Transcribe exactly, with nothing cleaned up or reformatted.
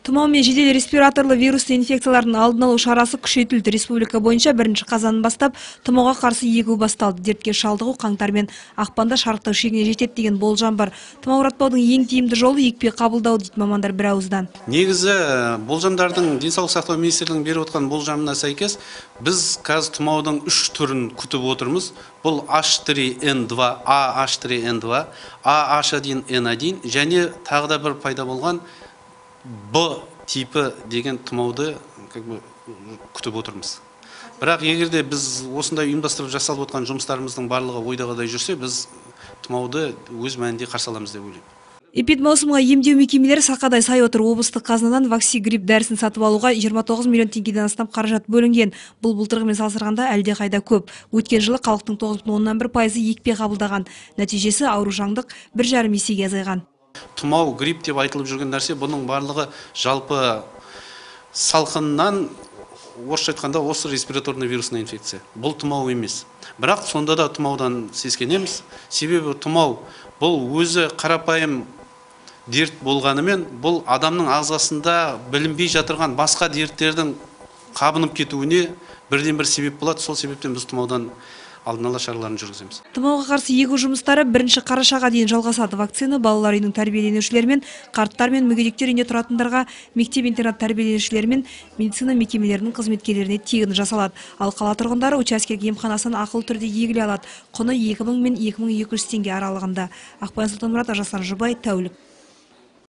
Тұмау мен жедел респираторлы вирусты инфекциялардың алдын алу шарасы күшейтілді. Республика бойынша бірінші қазаннан бастап тұмауға қарсы егу басталды. Дертке шалдығу қаңтар мен ақпанда шарықтау шегіне жетеді деген болжам бар. Тұмау ұратпаудың ең тиімді жолы екпе қабылдау дейді мамандар бір ауыздан. Негізі болжамдардың денсаулық сақтау министрлігінің беріп отқан болжамына сәйкес біз қазір тұмаудың үш түрін күтіп отырмыз. Бұл H три N два, A H три N два, A H один N один және тағы да бір пайда болған Б типі деген тұмауды как бы күтіп отырмыз. Бірақ егерде біз осындай ұйымдастырып жасалып отқан жұмыстарымыздың барлығы ойдағыдай жүрсе, біз тұмауды өз мәнінде қарсы аламыз деп ойлаймын. Эпидмаусымға емдеу мекемелері сақадай сай отыр. Облыстық қазынадан ваксигрипп дәрісін сатып алуға жиырма тоғыз миллион теңгеден астам қаражат бөлінген. Бұл былтырғымен салыстырғанда әлде қайда көп. Өткен жылы халықтың тоғыз бүтін оннан бір пайызы екпе қабылдаған. Нәтижесі аурушаңдық бір жарым есеге азайған. Тұмау, грипп деп айтылып жүрген нәрсе, бұның барлығы жалпы салқыннан, орысша айтқанда осы респираторный вирусный инфекция. Бұл тұмау емес. Бірақ сонда да тұмаудан сескенеміз. Себебі тұмау бұл өзі қарапайым дерт болғанымен, бұл адамның ағзасында білінбей жатырған басқа дерттердің қабынып кетуіне бірден бір себеп болады. Сол себептен біз тұмаудан алдын ала шараларын жүргіземіз. Тұмауға қарсы егу жұмыстары бірінші қарашаға дейін жалғасады. Вакцина балалар үйінің тәрбиеленушілері мен қарттар мен мүгедектер үйінде тұратындарға, мектеп-интернат тәрбиеленушілері мен медицина мекемелерінің қызметкерлеріне тегін жасалады. Ал қала тұрғындары учаскелік емханасынан ақылы түрде егіле алады. Құны екі мың мен екі мың екі жүз теңге аралығында. Ақпан Сұлтанмұрат, Жасан Жұбай, тәулік.